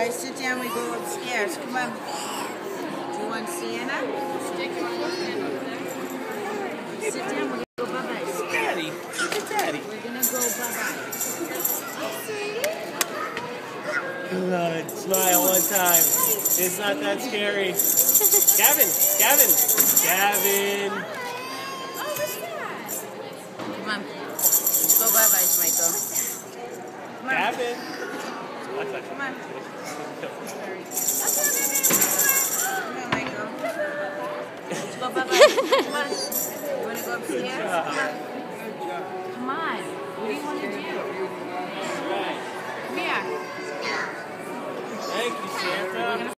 Alright, sit down, we go upstairs. Come on. Do you want Sienna? Sit down, we're gonna go bye-bye. Daddy, look at Daddy. We're gonna go bye-bye. Good. Smile one time. It's not that scary. Gavin! Oh, what's that? Come on. Let's go bye-bye, Michael. Come on. Gavin! Come on. Come on, Michael. Let's go bye-bye. Come on. You want to go upstairs? Come on. What do you want to do? Come here. Thank you, Santa.